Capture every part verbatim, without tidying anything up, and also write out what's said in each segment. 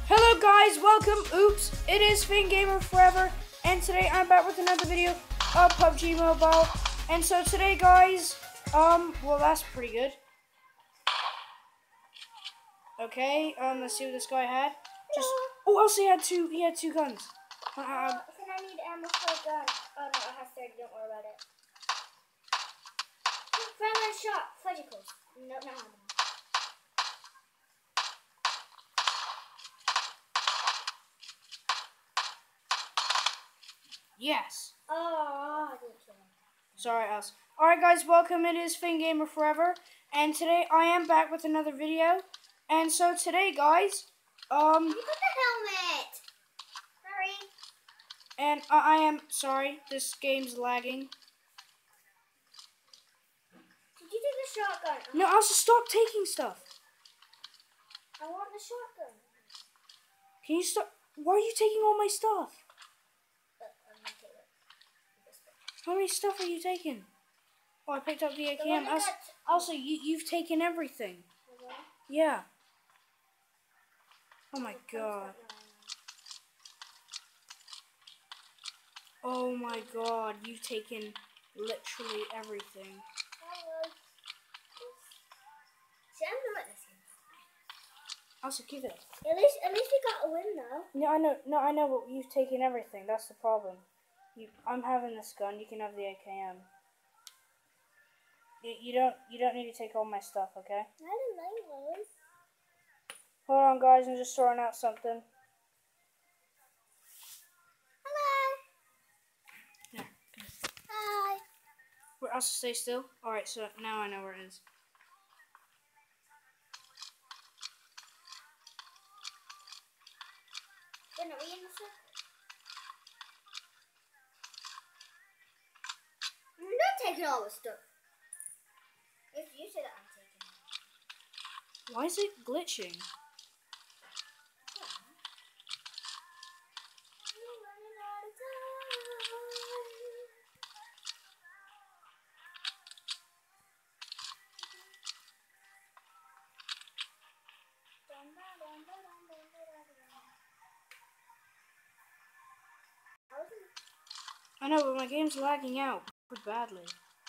Hello guys, welcome. Oops, it is Fangamer Forever, and today I'm back with another video of P U B G Mobile. And so today, guys, um, well, that's pretty good. Okay, um, let's see what this guy had. Just oh, also he had two. He had two guns. Uh, Uh, can I need ammo for a gun? Oh no, I have thirty. Don't worry about it. Frontline shot, fudgicles. No, no, no. yes. Oh, I didn't kill him. Sorry, us. All right, guys, welcome. It is Fangamer Forever, and today I am back with another video. And so today, guys, um, You put the helmet. Sorry. and I, I am sorry. This game's lagging. Did you take the shotgun? No, also stop taking stuff. I want the shotgun. Can you stop? Why are you taking all my stuff? Uh, I'm gonna take it. This way. How many stuff are you taking? Oh, I picked up the A The K one M. that Also, got- also you, you've taken everything. Okay. Yeah. Oh my god. Oh my god, you've taken literally everything. See, I'm good at this game. Also, keep it. At least, at least we got a win though. No, I know. No, I know. But you've taken everything. That's the problem. You, I'm having this gun. You can have the A K M. You, you don't. You don't need to take all my stuff. Okay. I didn't like those. Hold on, guys. I'm just sorting out something. Hello. Yeah. Hi. Wait, also stay still. All right. So now I know where it is. When are we in the circle? I'm not taking all the stuff. If you say that, I'm taking it. Why is it glitching? We're running out of time. Dun, dun, dun, dun, dun, dun, dun, dun. I was in- I know, but my game's lagging out pretty badly.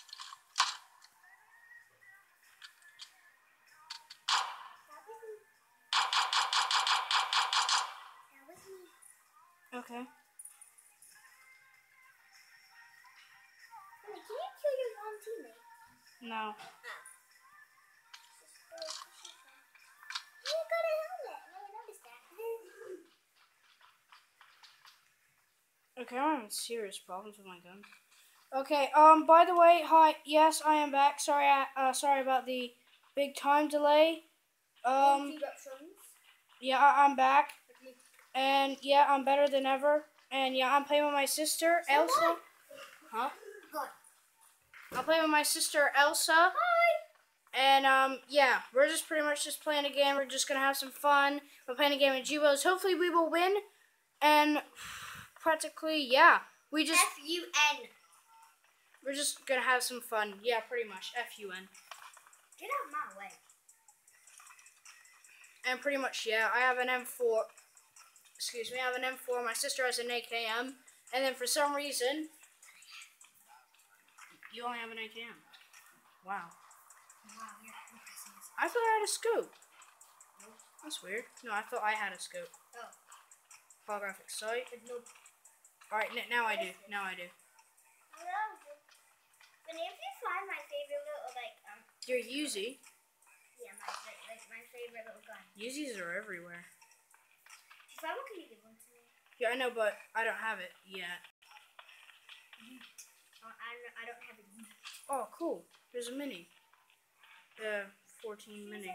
That was me. That was me. Okay. Honey, can you kill your mom teammate? No. You got a helmet. No, I noticed that. Okay, I'm having serious problems with my gun. Okay, um, by the way, hi, yes, I am back. Sorry, I, uh, sorry about the big time delay. Um, yeah, I, I'm back, and yeah, I'm better than ever. And yeah, I'm playing with my sister, Elsa. Huh? Good. I'm playing with my sister, Elsa. Hi. And, um, yeah, we're just pretty much just playing a game. We're just gonna have some fun. We're playing a game of G-Wills. Hopefully we will win. And practically, yeah, we just... F U N. We're just gonna have some fun. Yeah, pretty much. F U N. Get out of my way. And pretty much, yeah, I have an M four. Excuse me, I have an M four. My sister has an A K M. And then for some reason, you only have an A K M. Wow. Wow, you're impressing us. I thought I had a scope. That's weird. No, I thought I had a scope. Oh. Holographic sight. Nope. Alright, n now I do. Now I do. But if you find my favorite little, like, um, Your Uzi. yeah, my, fa- like, my favorite little gun. Uzis are everywhere. If I one, can you give one to me? Yeah, I know, but I don't have it yet. Oh, I, don't, I don't have it. Oh, cool. There's a mini. The fourteen mini.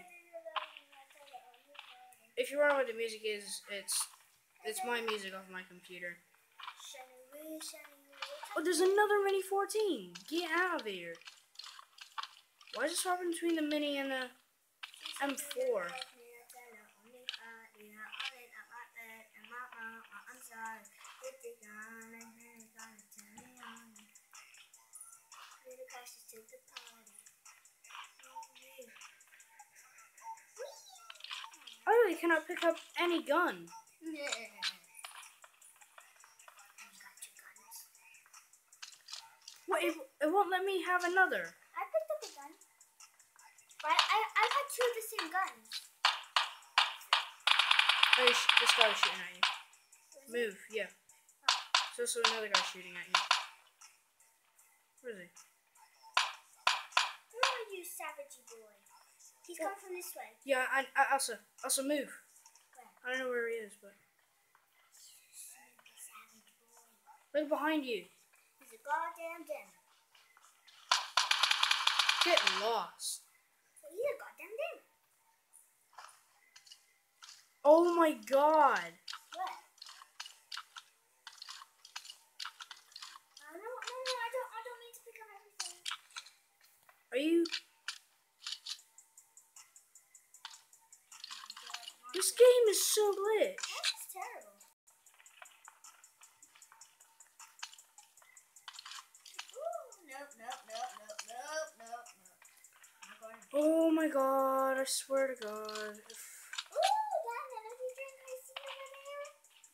If you wonder what the music is, it's it's my music off my computer. Oh, there's another Mini fourteen. Get out of here. Why is it swapping between the Mini and the M four? I literally cannot pick up any gun. What? It, it won't let me have another. I picked up a gun. But I, I've had two of the same guns. Oh, sh this guy is shooting at you. Move, yeah. There's also another guy shooting at you. Where is he? Where are you, savagey boy? He's What? coming from this way. Yeah, and uh, also, also move. Where? I don't know where he is, but Savage boy. look behind you. He's a goddamn demon. Get lost. So he's a goddamn demon. Oh my god. What? Uh, no, no, no, I don't, I don't mean to pick up everything. Are you? This game is so glitched. That's terrible. Ooh, nope, nope, nope, nope, nope, nope, nope. I'm not going to. Oh my god, I swear to god. Ooh, that energy drink I see over there.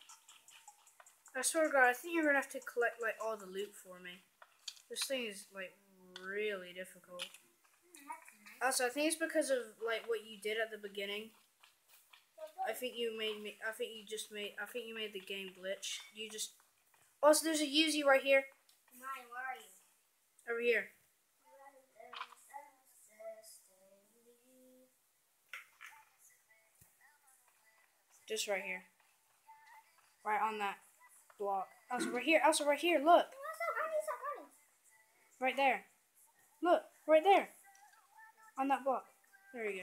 I swear to god, I think you're gonna have to collect like all the loot for me. This thing is like really difficult. Mm, that's nice. Also, I think it's because of like what you did at the beginning. So I good. think you made me. I think you just made. I think you made the game glitch. You just. Also, there's a Uzi right here. Mine, where are you? Over here. Just right here. Right on that block. Also, right here. Also, right here. Look. Right there. Look. Right there. On that block. There you go.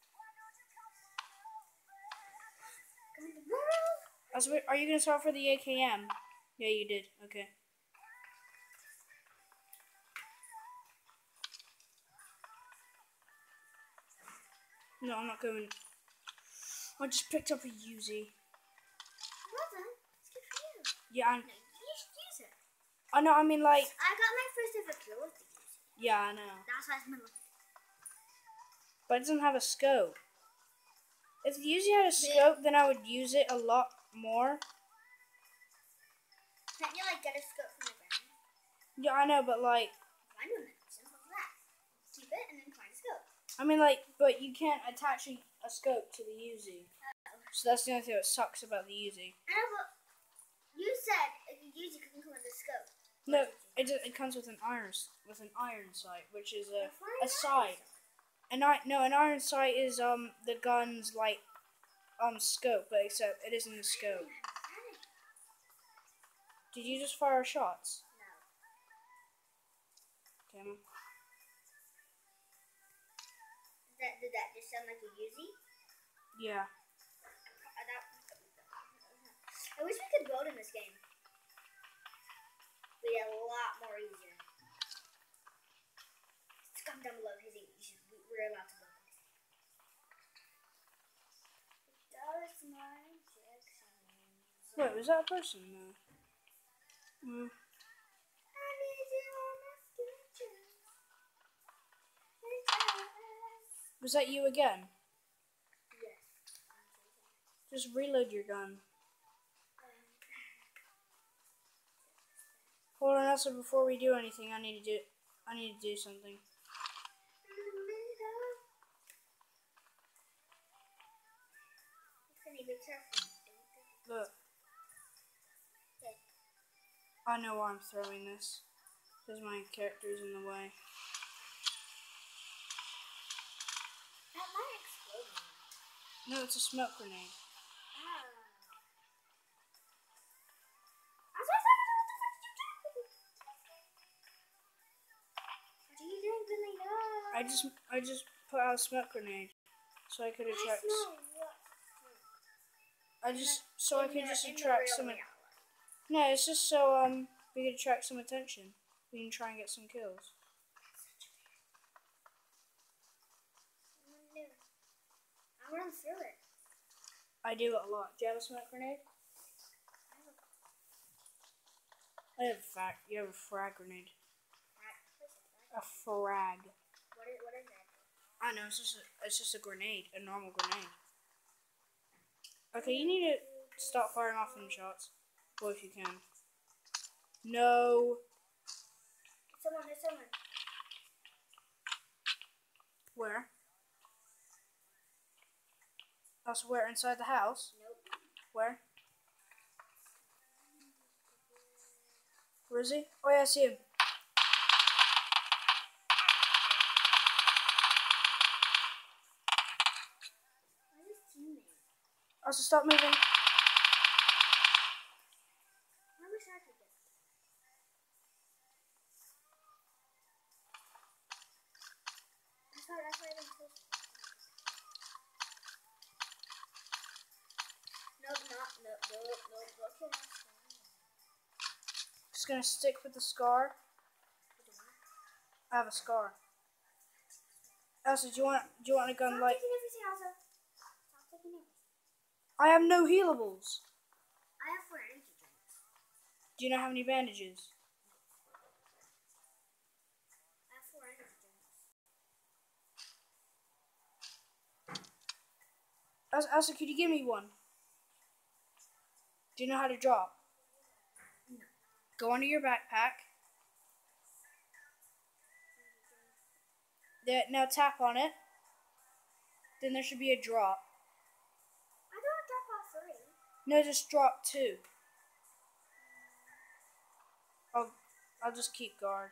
Also, wait, are you gonna start for the A K M? Yeah, you did. Okay. No, I'm not going. I just picked up a Uzi. Yeah, I, You should use it. I know. I mean, like, I got my first ever kill with the Uzi. yeah, I know. That's why it's my lucky. But it doesn't have a scope. If the Uzi had a scope, then I would use it a lot more. Can't you like get a scope from the ground? Yeah, I know, but like, Find one then. Simple as that. Keep it and then find a scope. I mean, like, but you can't attach a, a scope to the Uzi. Uh-oh. So that's the only thing that sucks about the Uzi. I know, but you said if you use it, couldn't come with a scope. No, it do- it comes with an iron s- with an iron sight, which is a Find a out. sight. An I no, an iron sight is um the gun's like um scope, but except it isn't a scope. Did you just fire shots? No. Okay. I'm- Did that, did that just sound like a Uzi? Yeah. Uh, that, I wish we could vote in this game. It'd be a lot more easier. Just comment down below because you should, we- we're allowed to vote. Does my Jackson. Wait, was that a person? No. Mm. I need you on my future. Was that you again? Yes. Just reload your gun. Hold on, also before we do anything, I need to do I need to do something. Look, I know why I'm throwing this. Because my character's in the way. That might explode. No, it's a smoke grenade. Ah. What are you doing, Billy? No. I just I just put out a smoke grenade so I could I attract. smell what? I just so I In could the- just in the attract real some. reality. No, it's just so um we could attract some attention. We can try and get some kills. I run through it. I do it a lot. Do you have a smoke grenade? I have a frag. You have a frag grenade. A frag. What is, what is that? I know it's just a, it's just a grenade, a normal grenade. Okay, you need to stop firing off them shots. Well, if you can. No. Someone, there's someone. Where? That's where? Inside the house? Nope. Where? Where is he? Oh yeah, I see him. Where's his teammate? Also, stop moving. I wish I could get it. That's why, that's why I didn't push. Nope, not, nope, nope, nope, okay. Just gonna stick with the scar. I have a scar. Elsa, do you want do you want a gun Stop like? taking everything, Elsa. Stop taking everything. I have no healables. I have four energy drinks. Do you know how many bandages? I have four energy drinks. Elsa, Elsa, could you give me one? Do you know how to drop? No. Go under your backpack. There, now tap on it. Then there should be a drop. I don't drop all three. No, just drop two. I'll, I'll just keep guard.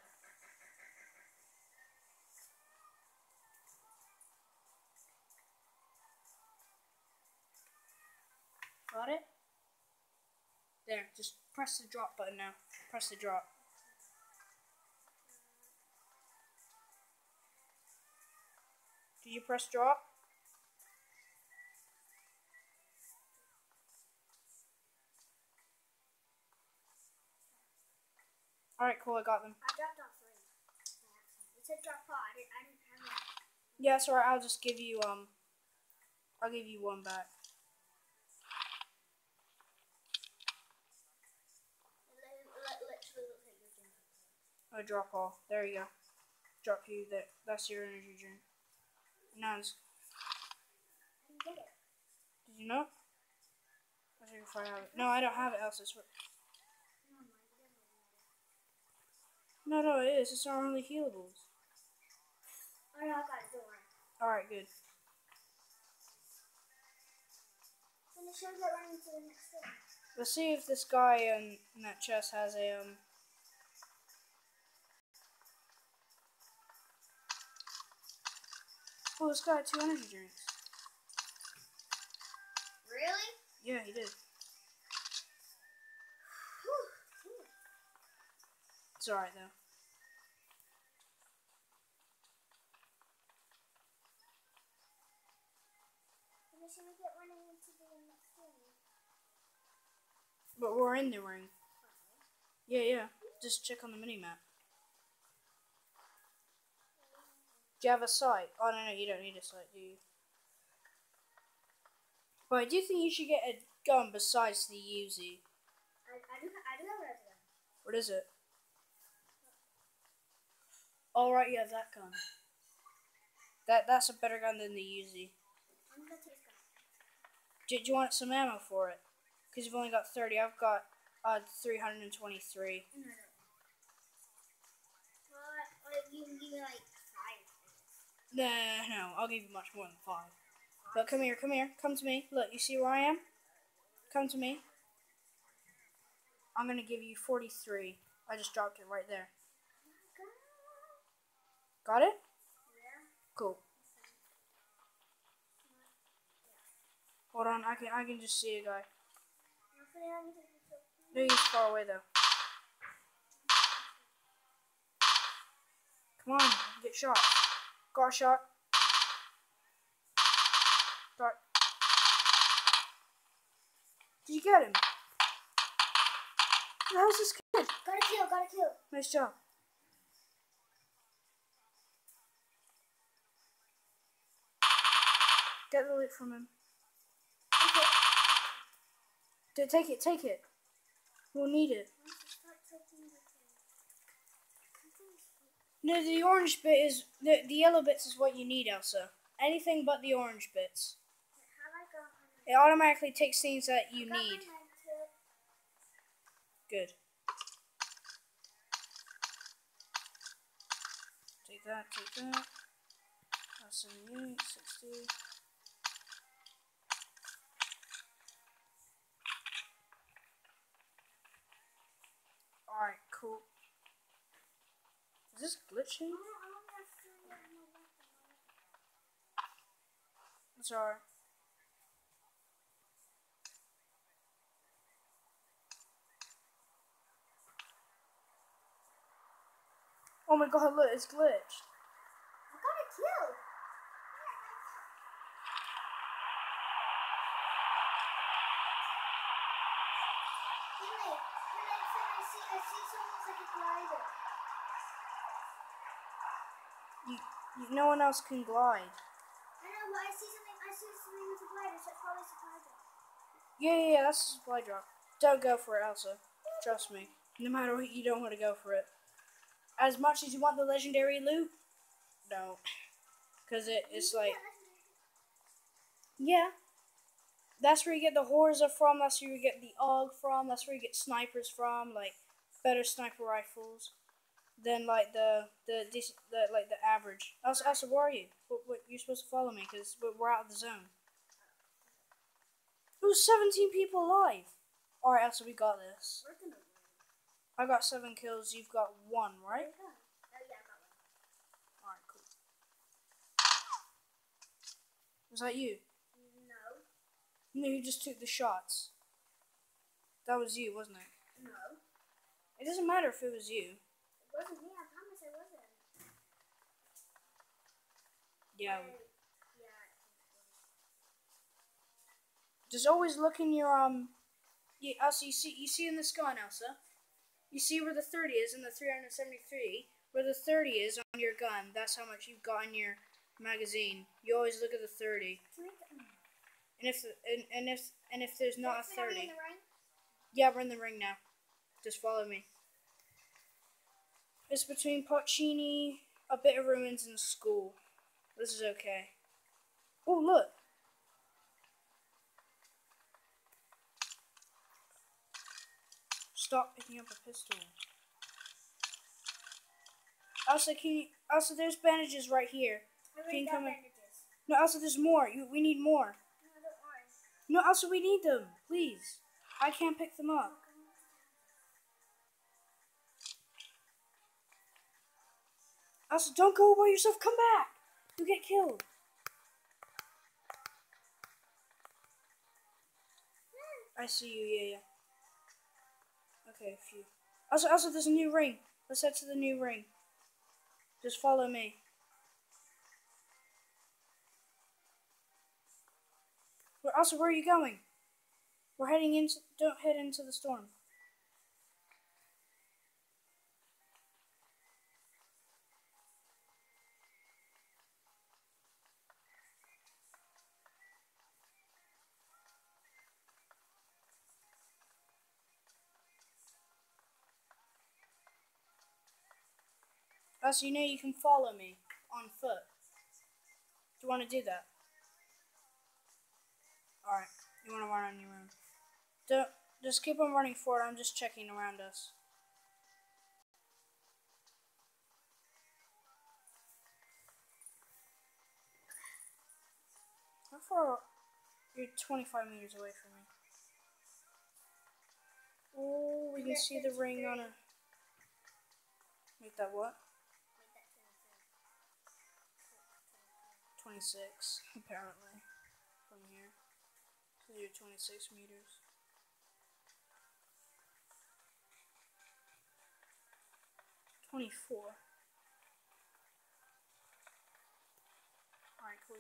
Got it? There, just press the drop button now. Press the drop. Did you press drop? Alright, cool, I got them. I dropped all three. It said drop all. I didn't, I didn't have it. Yeah, that's alright, I'll just give you, um, I'll give you one back. I drop all. There you go. Drop you. That. That's your energy drink. Now it's. I didn't get it. Did you not? I think if I have it. No, I don't have it. Else, I swear. No, no, it is. It's our only healables. Oh no, I got it. Don't worry. All right, good. Then it shows that running to the next thing. Let's see if this guy in, in that chest has a um. Oh, this guy had two energy drinks. Really? Yeah, he did. It's alright though. Then should we get running into the next thing? But we're in the ring. Yeah, yeah. Just check on the mini map. Do you have a sight? Oh, no, no, you don't need a sight, do you? But I do think you should get a gun besides the Uzi. I, I do I do have another gun. What is it? Oh, right, you have that gun. That That's a better gun than the Uzi. I'm gonna take this gun. Do, do you want some ammo for it? Because you've only got thirty. I've got uh, three hundred twenty-three. No, no. Well, well, you can give me like five. No, no, I'll give you much more than five. But come here, come here, come to me. Look, you see where I am? Come to me. I'm gonna give you forty-three. I just dropped it right there. Got it? Yeah. Cool. Hold on, I can I can just see a guy. No, he's far away though. Come on, get shot. Got a shot. Start. Did you get him? How's this kid? Got a kill, got a kill. Nice job. Get the loot from him. Okay. D- Take it, take it. We'll need it. No, the orange bit is the the yellow bits is what you need, Elsa. Anything but the orange bits. How do I go on It automatically takes things that you I got my need. med kit. Good. Take that, take that. That's seventy-eight, sixty. Alright, cool. Is this glitching? It's alright. Oh my god, look, it's glitched. I got a kill. Finley, Finley, Finley, I see, I see someone's like a glider. You, you, no one else can glide. I know, but I see something, I see something with a glider, so it's probably a supply drop. Yeah, yeah, yeah, that's a supply drop. Don't go for it, Elsa. Trust me. No matter what, you don't want to go for it. As much as you want the legendary loot, no. Because it, it's like, yeah. That's where you get the Horza from, that's where you get the A U G from, that's where you get snipers from, like, better sniper rifles than, like, the, the, the, the like, the average. Elsa, Elsa, where are you? What, what, you're supposed to follow me, because we're out of the zone. It was seventeen people alive. Alright, Elsa, we got this. We're gonna win. I got seven kills, you've got one, right? Oh, yeah, I got one. Alright, cool. Was that you? No. No, you just took the shots. That was you, wasn't it? No. It doesn't matter if it was you. It wasn't me, I promise it wasn't. Yeah. I, yeah. Just always look in your, um... You, Elsa, you see, you see in this gun, Elsa? You see where the thirty is in the three seventy-three? Where the thirty is on your gun, that's how much you've got in your magazine. You always look at the thirty. Can we get, And if, and, and if, and if there's not a Are we thirty... in the ring? Yeah, we're in the ring now. Just follow me. It's between Porcini, a bit of ruins, and school. This is okay. Oh, look. Stop picking up a pistol. Elsa, can you... Elsa, there's bandages right here. I Can already you got come in? bandages. No, Elsa, there's more. You, we need more. No, don't worry. No, Elsa, we need them. Please. I can't pick them up. Elsa, don't go by yourself. Come back. You'll get killed. I see you. Yeah, yeah. Okay, a few. Elsa, Elsa, there's a new ring. Let's head to the new ring. Just follow me. Where, Elsa, where are you going? We're heading into... Don't head into the storm. Elsa, you know you can follow me on foot. Do you want to do that? Alright, you want to run on your own. Don't, just keep on running forward, I'm just checking around us. How far? You're twenty-five meters away from me. Oh, we can see the ring on a... Make that what? twenty-six, apparently, from here. So you're twenty-six meters. twenty-four. Alright, cool.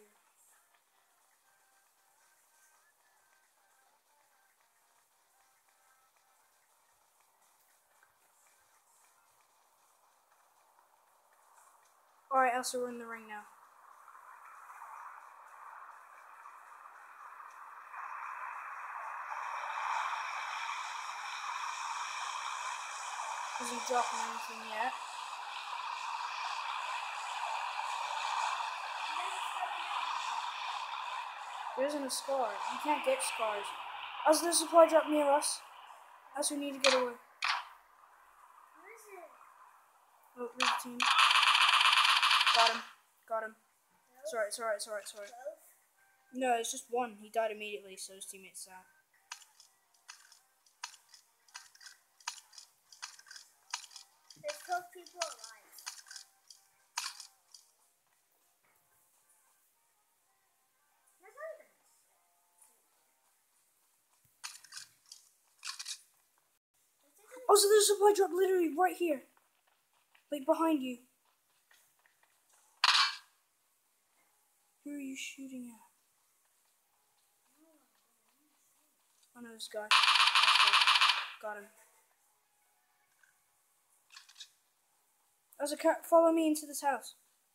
Alright, Elsa, we're in the ring now. Is he dropping anything yet? There isn't a scar. You can't get scars. Also, there's a supply drop near us. Also, we need to get away. Where is it? Oh, there's a team. Got him. Got him. It's alright, it's alright, it's alright, it's alright. Both? No, it's just one. He died immediately, so his teammate's sad. There's twelve people alive. There's not even a Also, there's a supply drop literally right here. Like, behind you. Who are you shooting at? I know this guy. Got him. Elsa, follow me into this house.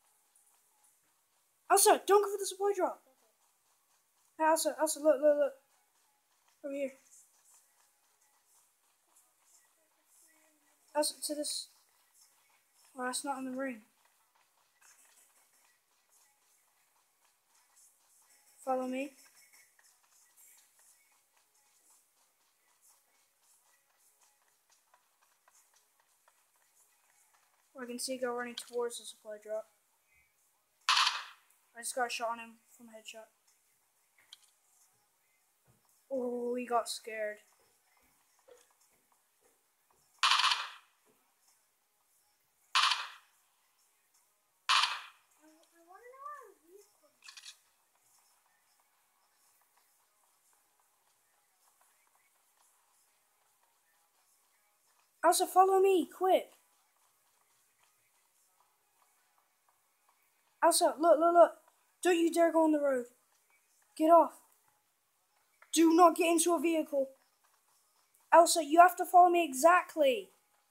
Elsa, don't go for the supply drop. Hey, Elsa, Elsa, look, look, look. Over here. Elsa, to this. Oh, that's not in the ring. Follow me. I can see a guy running towards the supply drop. I just got a shot on him from a headshot. Oh, he got scared. I, I want to know how we could. Elsa, follow me, quick. Elsa, look, look, look. Don't you dare go on the road. Get off. Do not get into a vehicle. Elsa, you have to follow me exactly.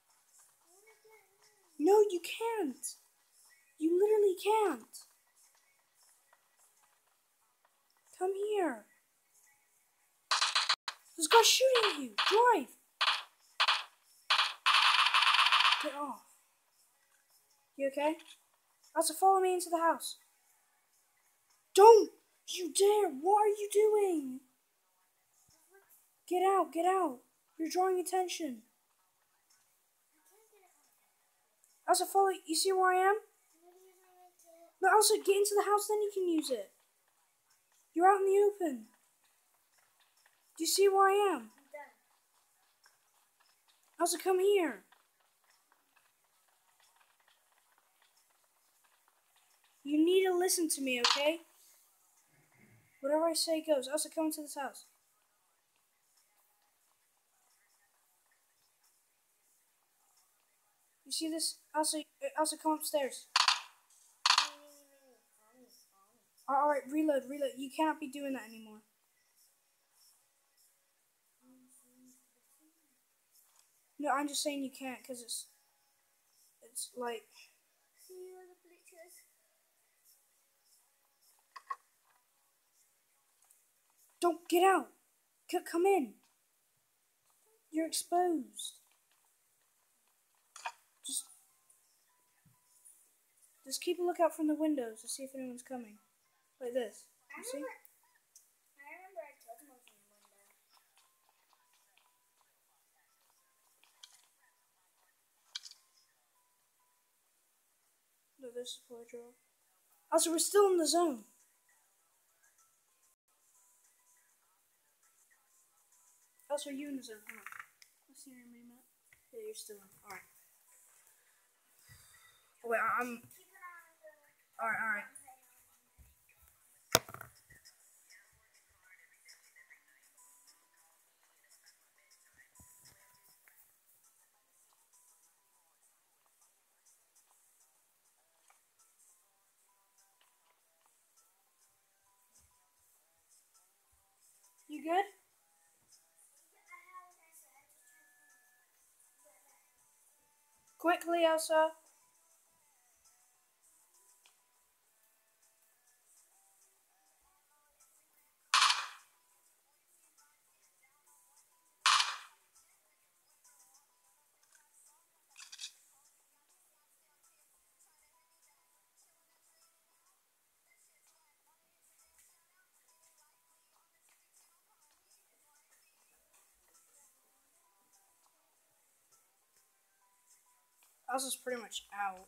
No, you can't. You literally can't. Come here. This guy's shooting at you. Drive. Get off. You okay? Elsa, follow me into the house. Don't you dare. What are you doing? Get out, get out. You're drawing attention. Elsa, follow. You see where I am? No, Elsa, get into the house, then you can use it. You're out in the open. Do you see where I am? Elsa, come here. You need to listen to me, okay? Whatever I say goes. Elsa, come into this house. You see this? Elsa, Elsa, come upstairs. Alright, reload, reload. You can't be doing that anymore. No, I'm just saying you can't, because it's... It's like... See you in the bleachers. Don't get out. C come in. You're exposed. Just, just keep a lookout from the windows to see if anyone's coming. Like this. I You see? remember, I remember I took him from the window. No, there's a supply drop. Also, we're still in the zone. Also, are you in the zone? Come on. Let's see your name map. Yeah, you're still in. Alright. Oh, wait, I- I'm. Keep an eye on the. Alright, alright. You good? Quickly, Elsa. Elsa's pretty much out.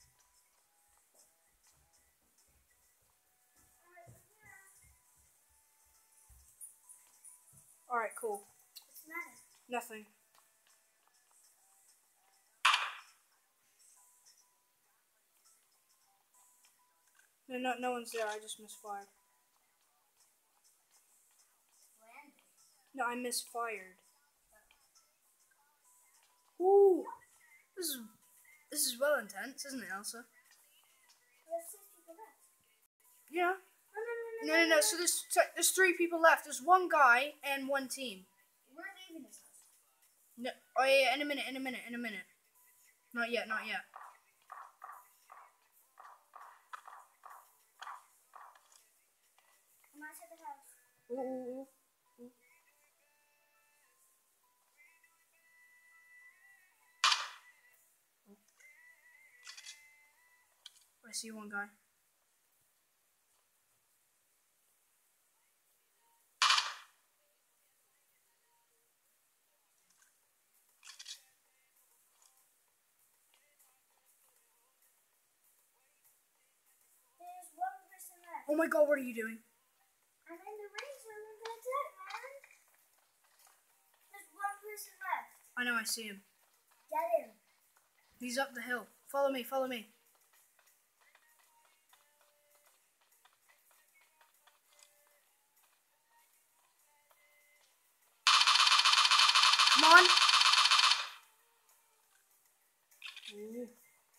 Alright, cool. What's the matter? Nothing. No, no, no one's there. I just misfired. No, I misfired. Ooh, this is this is well intense, isn't it, Elsa? There's six people left. Yeah. No, no, no, No, no, no. So there's there's three people left. There's one guy and one team. We're leaving this house. No. Oh yeah, yeah. In a minute. In a minute. In a minute. Not yet. Not yet. I'm outside the house. Ooh, ooh, ooh. I see one guy. There's one person left. Oh my god, what are you doing? I'm in the ring, so I'm in the attack, man. There's one person left. I know, I see him. Get him. He's up the hill. Follow me, follow me. Come on. Ooh.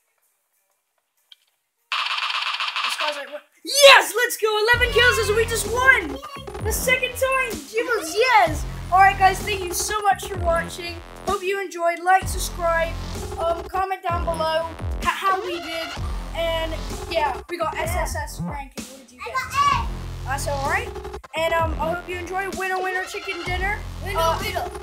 This guy's like, what? Yes, let's go. eleven kills as we just won. The second time. Jibbles, yes. Alright guys, thank you so much for watching. Hope you enjoyed. Like, subscribe, um, comment down below how we did. And yeah, we got S S S ranking. What did you get? I got That's alright. And um, I hope you enjoy Winner Winner Chicken Dinner. A. Uh, Winner, winner.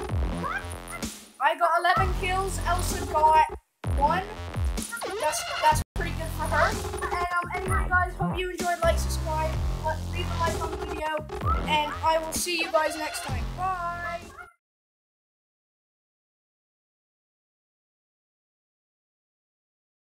I got eleven kills. Elsa got one. That's that's pretty good for her. And um, anyway, guys, hope you enjoyed. Like, subscribe, uh, leave a like on the video, and I will see you guys next time. Bye.